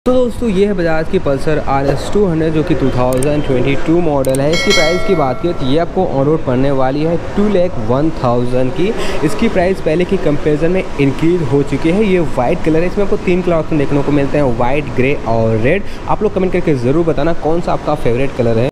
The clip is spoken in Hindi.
तो दोस्तों ये है बजाज की पल्सर RS 200 जो कि 2022 मॉडल है। इसकी प्राइस की बात करें तो ये आपको ऑन रोड पड़ने वाली है 2,01,000 की। इसकी प्राइस पहले की कंपैरिजन में इंक्रीज हो चुकी है। ये वाइट कलर है, इसमें आपको 3 कलर ऑप्शन देखने को मिलते हैं, वाइट, ग्रे और रेड। आप लोग कमेंट करके ज़रूर बताना कौन सा आपका फेवरेट कलर है।